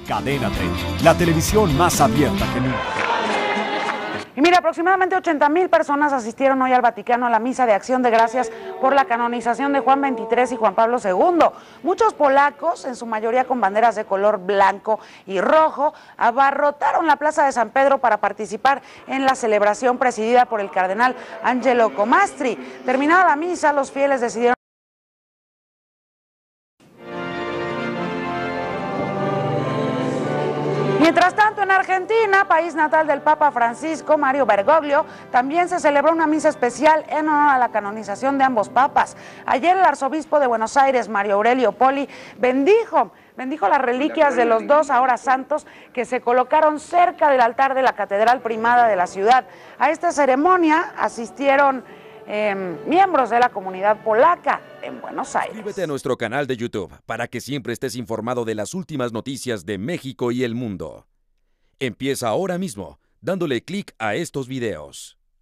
Cadena 30, la televisión más abierta que nunca. Y mira, aproximadamente 80,000 personas asistieron hoy al Vaticano a la misa de acción de gracias por la canonización de Juan XXIII y Juan Pablo II. Muchos polacos, en su mayoría con banderas de color blanco y rojo, abarrotaron la Plaza de San Pedro para participar en la celebración presidida por el cardenal Angelo Comastri. Terminada la misa, los fieles decidieron. Mientras tanto, en Argentina, país natal del Papa Francisco, Mario Bergoglio, también se celebró una misa especial en honor a la canonización de ambos papas. Ayer el arzobispo de Buenos Aires, Mario Aurelio Poli, bendijo las reliquias de los dos ahora santos que se colocaron cerca del altar de la Catedral Primada de la ciudad. A esta ceremonia asistieron miembros de la comunidad polaca en Buenos Aires. Suscríbete a nuestro canal de YouTube para que siempre estés informado de las últimas noticias de México y el mundo. Empieza ahora mismo dándole clic a estos videos.